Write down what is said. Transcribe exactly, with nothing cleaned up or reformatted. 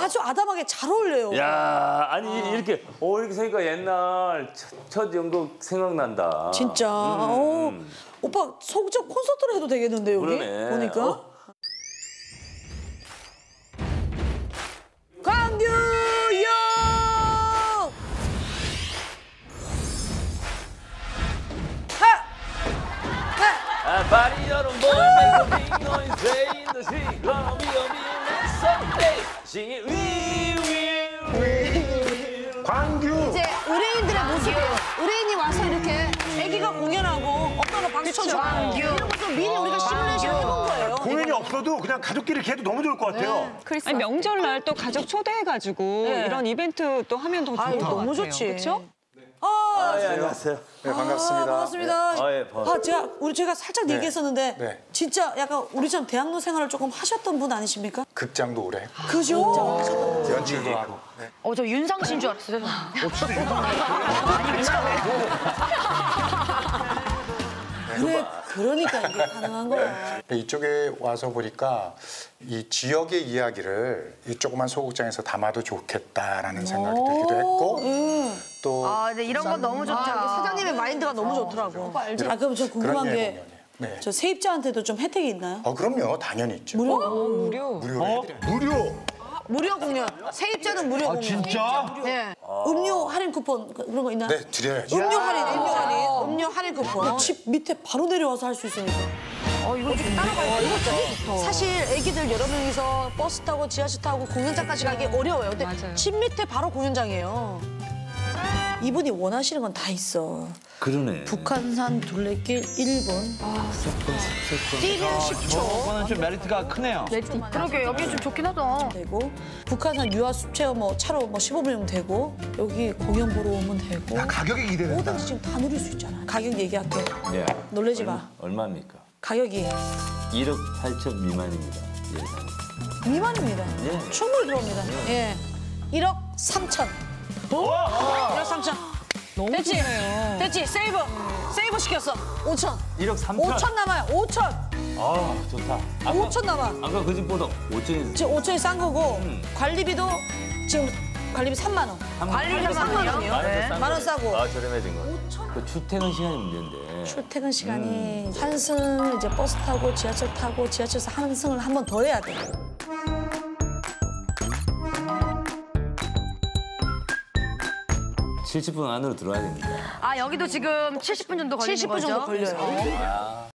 아주 아담하게 잘 어울려요. 야, 아니 아. 이렇게 어 이렇게 생기니까 옛날 첫, 첫 연극 생각난다. 진짜. 음. 어, 오빠 소극장 콘서트를 해도 되겠는데 여기 그러네. 보니까. 어. 광규영! 하! 하! 아, 파리 여름 boy make a big noise day in the street gonna be a big someday sing it we will we will 광규. 이제 의뢰인들의 모습이에요. 의뢰인이 와서 이렇게 애기가 공연하고 오빠가 박수 쳐주고 이런 것도 미리 우리가 시뮬레이션 해본 거예요. 공연이 없어도 그냥 가족끼리 이렇게 해도 너무 좋을 것 같아요. 아니, 명절날 또 가족 초대해가지고 네. 이런 이벤트 또 하면 더 좋을 아유, 것 너무 같아요. 좋지. 그렇죠? 아, 아, 예, 안녕하세요. 네, 반갑습니다. 아, 반갑습니다. 아, 예, 반갑습니다. 아, 제가 우리 제가 살짝 얘기했었는데 네. 진짜 약간 우리처럼 대학로 생활을 조금 하셨던 분 아니십니까? 극장도 오래 했고, 그죠? 연출도 하고. 네. 어, 저 윤상 씨인 줄 알았어요. 그래, 그러니까 이게 가능한 거야. 이쪽에 와서 보니까 이 지역의 이야기를 이 조그만 소극장에서 담아도 좋겠다라는 생각이 들기도 했고, 또 아, 근데 이런 건 너무 좋다. 아, 사장님의 마인드가 너무 좋더라고. 아, 그럼 저 궁금한 그런 게 예공연이에요. 네. 저 세입자한테도 좀 혜택이 있나요? 어, 그럼요. 당연히 있죠. 무료? 무료. 무료로 해드려요. 무료. 무료 공연. 세입자는 무료 공연. 진짜? 네. 음료 할인 쿠폰 그- 그런 거 있나요? 네, 드려야죠. 음료 할인, 음료 할인, 음료 할인 쿠폰. 집 밑에 바로 내려와서 할 수 있으니까. 어, 이거 좀 따라가요. 이거 사실 애기들 여러 명이서 버스 타고 지하철 타고 공연장까지 가기 어려워요. 근데 맞아요. 집 밑에 바로 공연장이에요. 이분이 원하시는 건 다 있어. 그러네. 북한산 둘레길 일 분. 뛰면 십 초. 이거는 좀 메리트가 크네요. 그러게, 여기 좀 좋긴 하다. 되고 북한산 유아숲 체험 뭐 차로 뭐 십오 분이면 되고 여기 공연 보러 오면 되고 가격이 기대된다. 뭐든지 지금 다 누릴 수 있잖아. 가격 얘기할게. 네. 놀라지 마. 얼마입니까? 가격이 일억 팔천 미만입니다. 예산. 미만입니다. 예. 충분히 들어옵니다. 예. 일억 삼천. 일억 삼천. 너무 됐지? 좋네요. 됐지? 세이브. 세이브 시켰어. 오천. 일억 삼천. 오천 남아요. 오천. 아, 좋다. 아까, 오천 남아. 아까 그 집보다 오천이 지금 오천이 싼 거고 음. 관리비도 지금 관리비 삼만 원. 관리비 삼만 원이요? 네. 만 원 싸고. 아, 저렴해진 거. 그 출퇴근 시간이 문제인데. 출퇴근 시간이 한승 이제 버스 타고 지하철 타고 지하철에서 한승을 한 번 더 해야 돼. 칠십 분 안으로 들어와야 됩니다. 아, 여기도 지금 칠십 분 정도 걸리는 칠십 분 거죠? 정도 걸려요.